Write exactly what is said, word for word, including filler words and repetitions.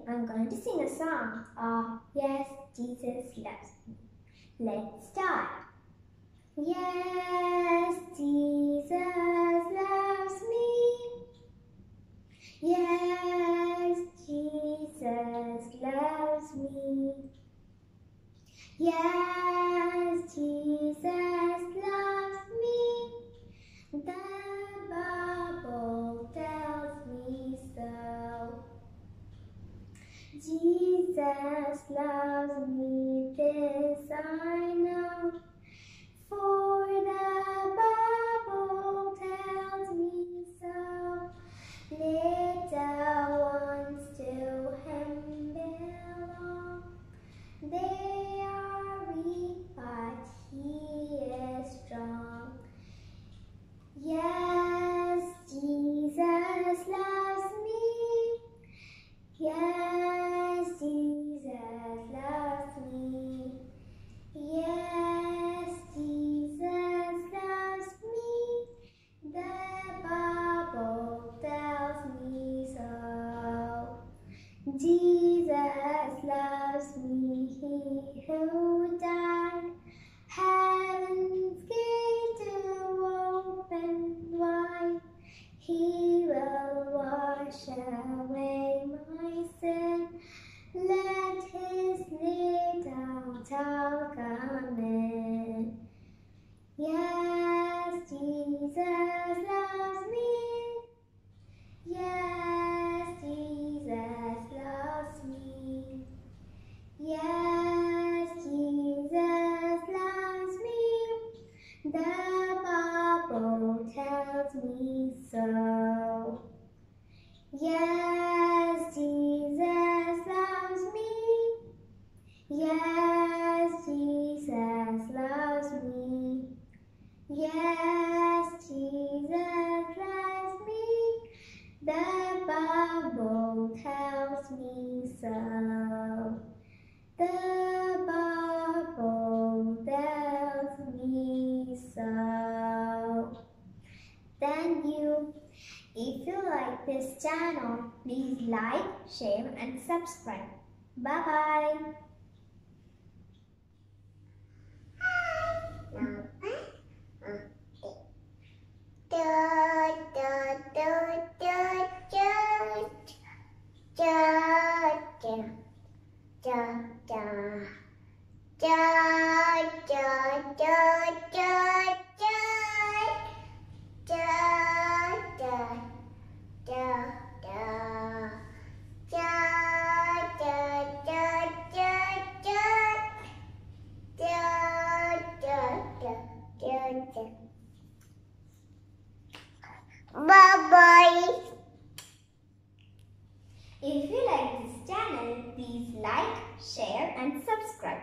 I'm going to sing a song of Yes, Jesus Loves Me. Let's start. Yes, Jesus loves me. Yes, Jesus loves me. Yes, Jesus loves me. The Bible tells me so. Jesus loves me, this I know, for the Bible tells me so. Little ones to Him belong. They are weak, but He is strong. Yes, Jesus loves me. Yes, Jesus loves me. Yes, Jesus loves me. The Bible tells me so. Jesus loves me, He who died. Heaven's gate to open wide. He will wash away my sin. Let His little child come in. Yes, Jesus loves me. Yes, Jesus loves me. Yes, Jesus loves me. The Bible tells me so. Yes, Jesus loves me. Yes, Jesus loves me. Yes, Jesus loves me. The Bible tells me so. The Bible tells me so. Thank you. If you like this channel, please like, share and subscribe. Bye bye. Bye-bye. If you like this channel, please like, share and subscribe.